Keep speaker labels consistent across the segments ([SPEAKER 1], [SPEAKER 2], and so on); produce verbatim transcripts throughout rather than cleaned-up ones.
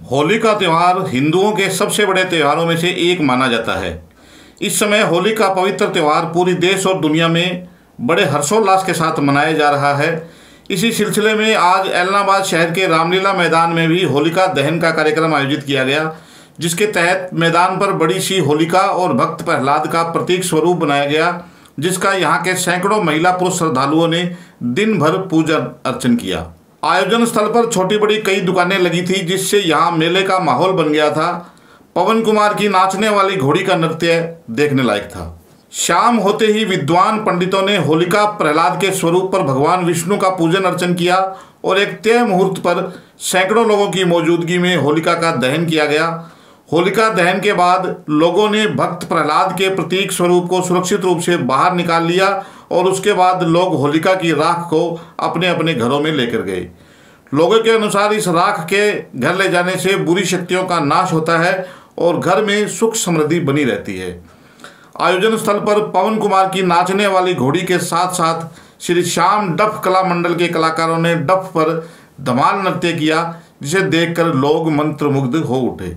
[SPEAKER 1] होली का त्यौहार हिंदुओं के सबसे बड़े त्योहारों में से एक माना जाता है। इस समय होली का पवित्र त्यौहार पूरी देश और दुनिया में बड़े हर्षोल्लास के साथ मनाया जा रहा है। इसी सिलसिले में आज ऐलनाबाद शहर के रामलीला मैदान में भी होलिका दहन का कार्यक्रम आयोजित किया गया, जिसके तहत मैदान पर बड़ी सी होलिका और भक्त प्रहलाद का प्रतीक स्वरूप बनाया गया, जिसका यहाँ के सैकड़ों महिला पुरुष श्रद्धालुओं ने दिन भर पूजा अर्चन किया। आयोजन स्थल पर छोटी बड़ी कई दुकानें लगी थी, जिससे यहाँ मेले का माहौल बन गया था। पवन कुमार की नाचने वाली घोड़ी का नृत्य देखने लायक था। शाम होते ही विद्वान पंडितों ने होलिका प्रहलाद के स्वरूप पर भगवान विष्णु का पूजन अर्चन किया और एक तय मुहूर्त पर सैकड़ों लोगों की मौजूदगी में होलिका का दहन किया गया। होलिका दहन के बाद लोगों ने भक्त प्रहलाद के प्रतीक स्वरूप को सुरक्षित रूप से बाहर निकाल लिया और उसके बाद लोग होलिका की राख को अपने अपने घरों में लेकर गए। लोगों के अनुसार इस राख के घर ले जाने से बुरी शक्तियों का नाश होता है और घर में सुख समृद्धि बनी रहती है। आयोजन स्थल पर पवन कुमार की नाचने वाली घोड़ी के साथ साथ श्री श्याम डफ कला मंडल के कलाकारों ने डफ पर धमाल नृत्य किया, जिसे देखकर लोग मंत्रमुग्ध हो उठे।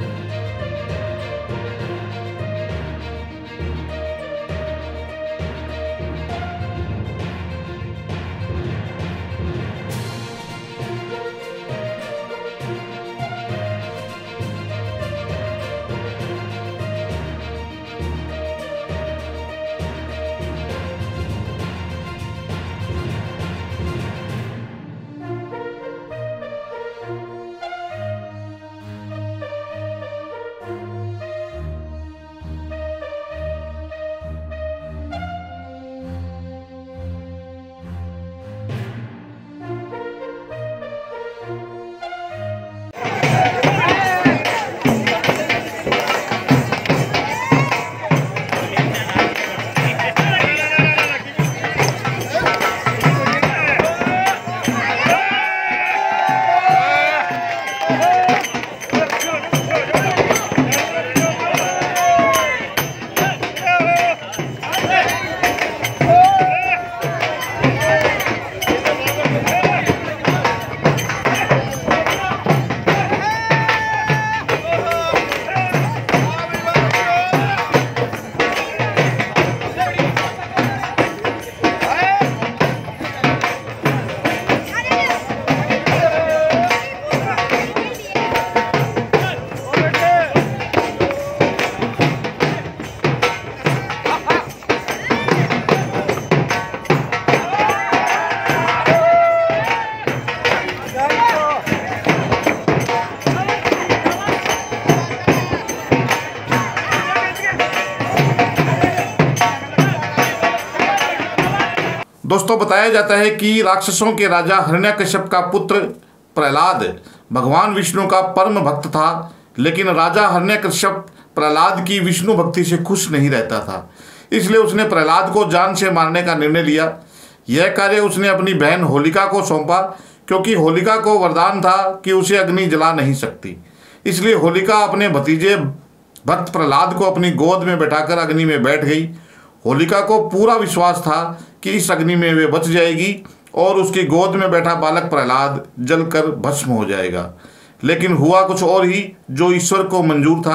[SPEAKER 1] दोस्तों, बताया जाता है कि राक्षसों के राजा हिरण्यकश्यप का पुत्र प्रहलाद भगवान विष्णु का परम भक्त था, लेकिन राजा हिरण्यकश्यप प्रहलाद की विष्णु भक्ति से खुश नहीं रहता था। इसलिए उसने प्रहलाद को जान से मारने का निर्णय लिया। यह कार्य उसने अपनी बहन होलिका को सौंपा, क्योंकि होलिका को वरदान था कि उसे अग्नि जला नहीं सकती। इसलिए होलिका अपने भतीजे भक्त प्रहलाद को अपनी गोद में बैठाकर अग्नि में बैठ गई। होलिका को पूरा विश्वास था कि इस अग्नि में वे बच जाएगी और उसकी गोद में बैठा बालक प्रहलाद जलकर भस्म हो जाएगा। लेकिन हुआ कुछ और ही जो ईश्वर को मंजूर था।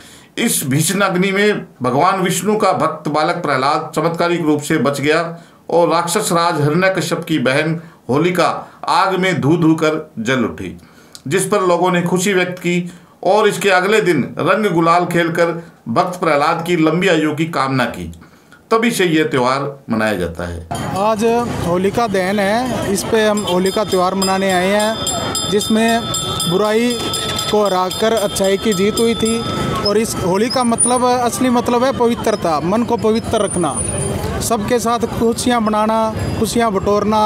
[SPEAKER 1] इस भीषण अग्नि में भगवान विष्णु का भक्त बालक प्रहलाद चमत्कारिक रूप से बच गया और राक्षस राज हिरण्यकश्यप की बहन होलिका आग में धू धू कर जल उठी, जिस पर लोगों ने खुशी व्यक्त की और इसके अगले दिन रंग गुलाल खेलकर भक्त प्रहलाद की लंबी आयु की कामना की। तभी से ये त्यौहार मनाया जाता है।
[SPEAKER 2] आज होलिका दहन है, इस पे हम होलिका त्यौहार मनाने आए हैं, जिसमें बुराई को हराकर अच्छाई की जीत हुई थी। और इस होली का मतलब, असली मतलब है पवित्रता, मन को पवित्र रखना, सबके साथ खुशियाँ मनाना, खुशियाँ बटोरना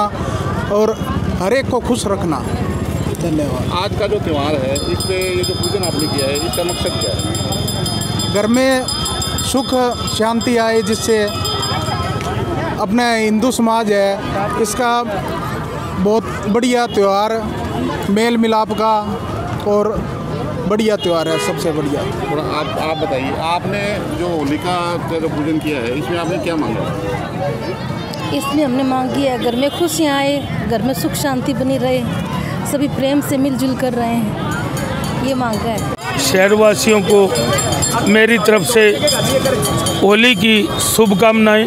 [SPEAKER 2] और हर एक को खुश रखना। धन्यवाद।
[SPEAKER 1] आज का जो त्यौहार है, इस पे ये जो पूजन आपने किया है, इसका मकसद क्या है?
[SPEAKER 2] घर में सुख शांति आए, जिससे अपना हिंदू समाज है, इसका बहुत बढ़िया त्यौहार, मेल मिलाप का और बढ़िया त्यौहार है, सबसे बढ़िया।
[SPEAKER 1] थोड़ा आप आप बताइए, आपने जो होलिका का जो पूजन किया है, इसमें आपने क्या मांगा?
[SPEAKER 3] इसमें हमने मांगी है घर में खुशियाँ आए, घर में सुख शांति बनी रहे, सभी प्रेम से मिलजुल कर रहे हैं। ये मांगा है।
[SPEAKER 4] शहरवासियों को मेरी तरफ से होली की शुभकामनाएं।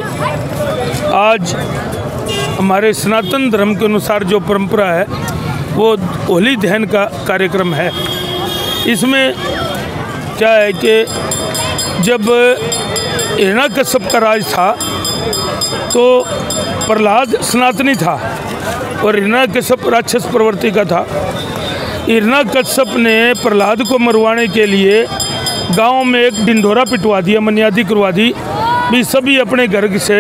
[SPEAKER 4] आज हमारे सनातन धर्म के अनुसार जो परंपरा है वो होली दहन का कार्यक्रम है। इसमें क्या है कि जब हिरण्यकश्यप का राज था तो प्रहलाद सनातनी था और हिरण्यकश्यप राक्षस प्रवृत्ति का था। हिरण्यकश्यप ने प्रहलाद को मरवाने के लिए गांव में एक ढिंढोरा पिटवा दिया, मन्यादी करवा दी भी सभी अपने घर से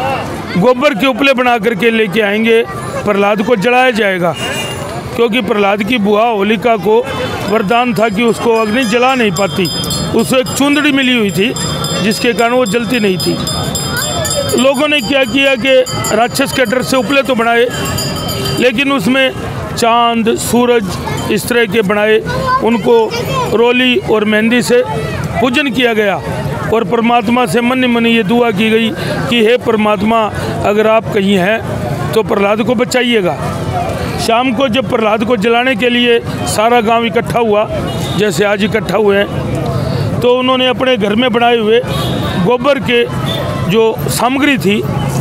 [SPEAKER 4] गोबर के उपले बना करके लेके आएंगे, प्रहलाद को जलाया जाएगा। क्योंकि प्रहलाद की बुआ होलिका को वरदान था कि उसको अग्नि जला नहीं पाती, उसको एक चुंदड़ी मिली हुई थी जिसके कारण वो जलती नहीं थी। लोगों ने क्या किया कि राक्षस के डर से उपले तो बनाए, लेकिन उसमें चांद सूरज इस तरह के बनाए, उनको रोली और मेहंदी से पूजन किया गया और परमात्मा से मन ही मन ये दुआ की गई कि हे परमात्मा, अगर आप कहीं हैं तो प्रहलाद को बचाइएगा। शाम को जब प्रहलाद को जलाने के लिए सारा गांव इकट्ठा हुआ, जैसे आज इकट्ठा हुए हैं, तो उन्होंने अपने घर में बनाए हुए गोबर के जो सामग्री थी,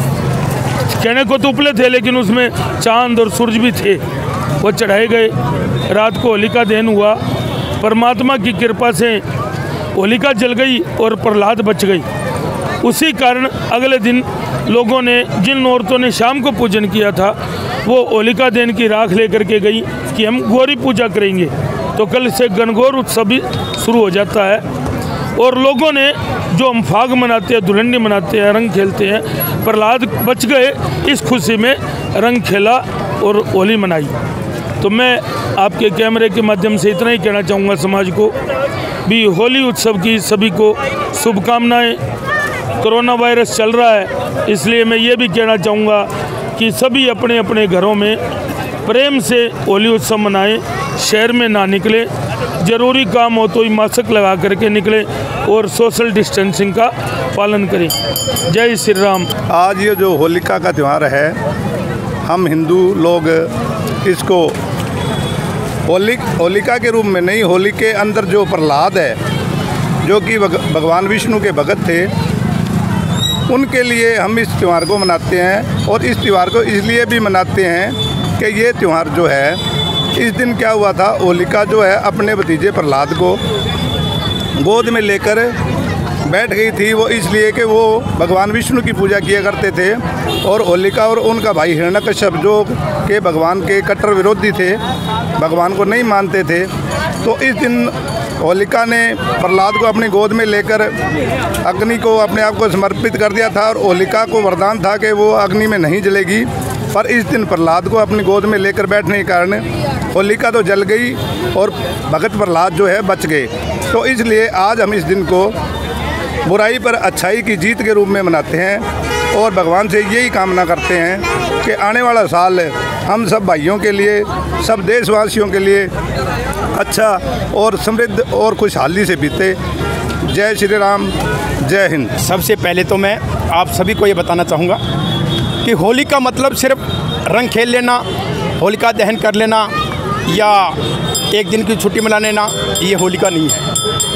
[SPEAKER 4] कहने को तो उपले थे लेकिन उसमें चांद और सूरज भी थे, वो चढ़ाए गए। रात को होलिका दहन हुआ। परमात्मा की कृपा से होलिका जल गई और प्रहलाद बच गई। उसी कारण अगले दिन लोगों ने, जिन औरतों ने शाम को पूजन किया था, वो होलिका दहन की राख लेकर के गई कि हम गौरी पूजा करेंगे। तो कल से गणगौर उत्सव भी शुरू हो जाता है और लोगों ने जो हम फाग मनाते हैं, धुलंडी मनाते हैं, रंग खेलते हैं, प्रहलाद बच गए, इस खुशी में रंग खेला और होली मनाई। तो मैं आपके कैमरे के माध्यम से इतना ही कहना चाहूँगा समाज को भी होली उत्सव की सभी को शुभकामनाएं। कोरोना वायरस चल रहा है, इसलिए मैं ये भी कहना चाहूँगा कि सभी अपने अपने घरों में प्रेम से होली उत्सव मनाएं, शहर में ना निकले, ज़रूरी काम हो तो ही मास्क लगा करके निकले और सोशल डिस्टेंसिंग का पालन करें। जय श्री राम।
[SPEAKER 5] आज ये जो होलिका का त्यौहार है, हम हिंदू लोग इसको होलिक होलिका के रूप में नहीं, होली के अंदर जो प्रहलाद है जो कि भगवान विष्णु के भगत थे, उनके लिए हम इस त्यौहार को मनाते हैं। और इस त्यौहार को इसलिए भी मनाते हैं कि ये त्यौहार जो है, इस दिन क्या हुआ था, होलिका जो है अपने भतीजे प्रहलाद को गोद में लेकर बैठ गई थी। वो इसलिए कि वो भगवान विष्णु की पूजा किया करते थे और होलिका और उनका भाई हिरण्यकश्यप जो के भगवान के कट्टर विरोधी थे, भगवान को नहीं मानते थे, तो इस दिन होलिका ने प्रहलाद को अपनी गोद में लेकर अग्नि को अपने आप को समर्पित कर दिया था और होलिका को वरदान था कि वो अग्नि में नहीं जलेगी। पर इस दिन प्रहलाद को अपनी गोद में लेकर बैठने के कारण होलिका तो जल गई और भगत प्रहलाद जो है बच गए। तो इसलिए आज हम इस दिन को बुराई पर अच्छाई की जीत के रूप में मनाते हैं और भगवान से यही कामना करते हैं कि आने वाला साल हम सब भाइयों के लिए, सब देशवासियों के लिए अच्छा और समृद्ध और खुशहाली से बीते। जय श्री राम, जय हिंद।
[SPEAKER 6] सबसे पहले तो मैं आप सभी को ये बताना चाहूँगा कि होली का मतलब सिर्फ रंग खेल लेना, होलिका दहन कर लेना या एक दिन की छुट्टी मना लेना, ये होलिका नहीं है।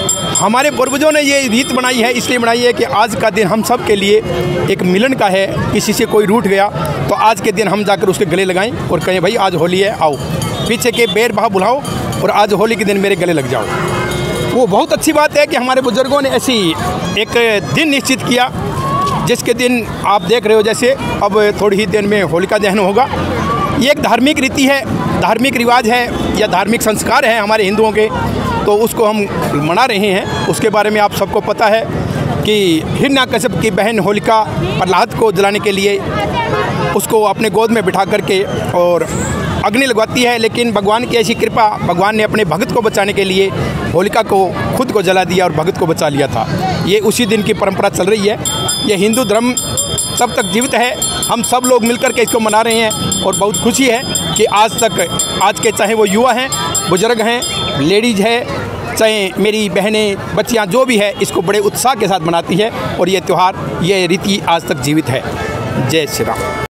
[SPEAKER 6] हमारे पूर्वजों ने ये रीत बनाई है, इसलिए बनाई है कि आज का दिन हम सब के लिए एक मिलन का है। किसी से कोई रूठ गया तो आज के दिन हम जाकर उसके गले लगाएं और कहें भाई आज होली है, आओ, पीछे के बेर भाव बुलाओ और आज होली के दिन मेरे गले लग जाओ। वो बहुत अच्छी बात है कि हमारे बुजुर्गों ने ऐसी एक दिन निश्चित किया, जिसके दिन आप देख रहे हो जैसे अब थोड़ी ही देर में होलिका दहन होगा। ये एक धार्मिक रीति है, धार्मिक रिवाज है या धार्मिक संस्कार है हमारे हिंदुओं के, तो उसको हम मना रहे हैं। उसके बारे में आप सबको पता है कि हिरण्यकश्यप की बहन होलिका प्रहलाद को जलाने के लिए उसको अपने गोद में बिठा करके और अग्नि लगवाती है, लेकिन भगवान की ऐसी कृपा, भगवान ने अपने भगत को बचाने के लिए होलिका को खुद को जला दिया और भगत को बचा लिया था। ये उसी दिन की परंपरा चल रही है। ये हिंदू धर्म तब तक जीवित है, हम सब लोग मिलकर के इसको मना रहे हैं और बहुत खुशी है कि आज तक, आज के चाहे वो युवा हैं, बुजुर्ग हैं, लेडीज़ है, चाहे मेरी बहनें, बच्चियां, जो भी है, इसको बड़े उत्साह के साथ मनाती है और ये त्यौहार, ये रीति आज तक जीवित है। जय श्री राम।